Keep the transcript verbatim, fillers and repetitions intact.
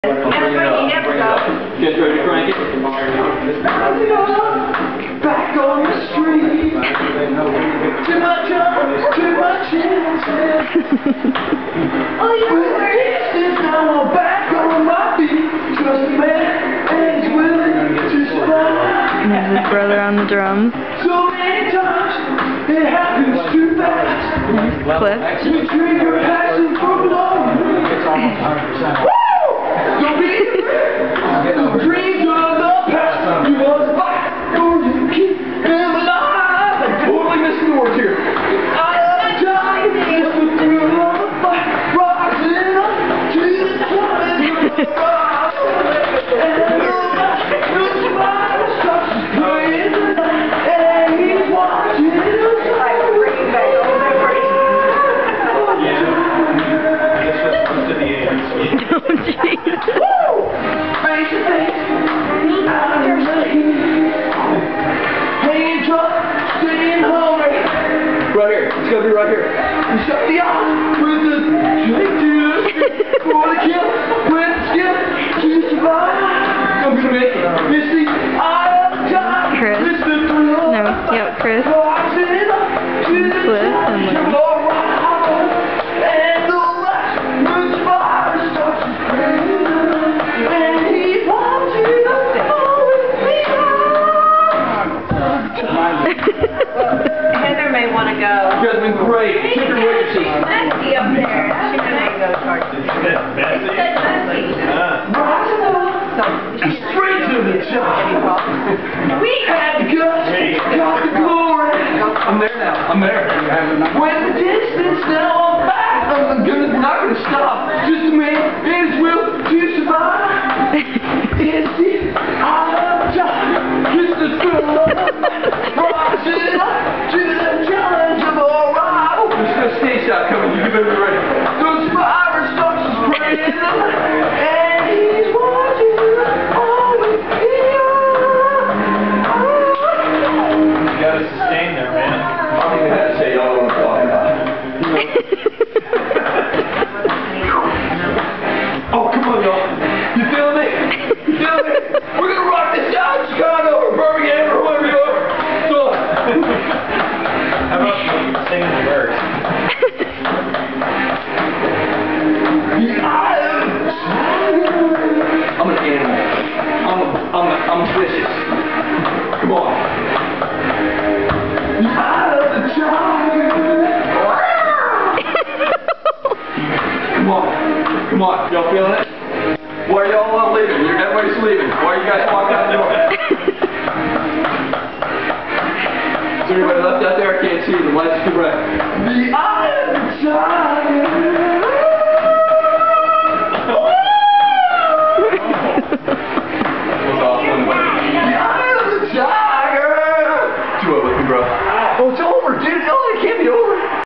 Get ready to crank it. Back on the street. Too much on, too much chances. Oh, yeah. Now I'm back on my feet. Trust me, man, he's willing to survive. And his brother on the drums. So many times it happens too fast. Cliff. We drink our passion for long. It's almost one hundred percent. Woo! Don't be dreams of the past. You must fight for you keep them alive. I'm totally missing the words here. I am dying. It's the thrill of the fight. Rising up to the challenge of the rise. And the last will survive. Starts to pray in the night. And he's watching us. Like bringing back all that praise. Yeah. This was supposed to be a Oh, jeez. face to face, out of the heat. Hanging truck, sitting hungry. Right here, it's gonna be right here. We shut the odds with the drink to the street. For the kill, with the skill to survive. I'm gonna make it. Missy, I am time. Chris. Mister Thrill. No, yep, Chris. Cliff and Lynn. And the last will survive. Starts to pray. Heather may want to go. You guys have been great. Keep your weight She's messy up there. She may go charge. Messy? Straight to the top. We had the guts, got the glory. I'm there now. I'm there. When the distance, now I'm back. I'm gonna, not gonna stop. Just a man and his will to survive. It's the eye of time. It's the thrill of rising up to the challenge of all right. Oh, there's no stage shot coming. You better be ready. The survivor starts to spray in the light, and he's watching all the You gotta sustain there, man. I don't even have to say y'all what I'm talking about. Oh, come on, y'all. You feeling it? You feeling it? We're gonna rock this out in Chicago or Birmingham or wherever you are. So, How about you sing the verse? I'm an animal. I'm a, I'm a, I'm vicious. Come on. The eye of the child. Come on. Come on. Y'all feeling it? Why are y'all all leaving? Everybody's leaving. Why are you guys walking out the door? Is there anybody left out there? I can't see. The lights too bright. The eye of the child.